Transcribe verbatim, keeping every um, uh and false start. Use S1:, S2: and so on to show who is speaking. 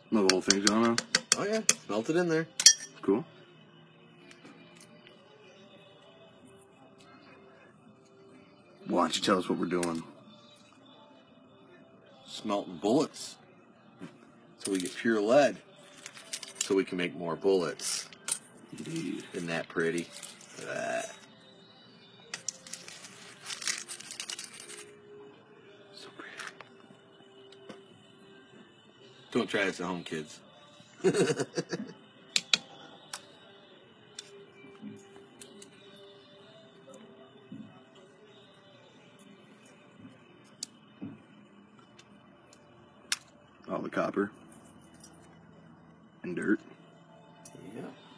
S1: No, the whole thing's going on?
S2: Oh yeah, melt it in there.
S1: Cool. Why don't you tell us what we're doing?
S2: Smelting bullets. So we get pure lead. So we can make more bullets.
S1: Indeed.
S2: Isn't that pretty? Ah.
S1: So pretty.
S2: Don't try this at home, kids.
S1: All the copper and dirt.
S2: Yeah.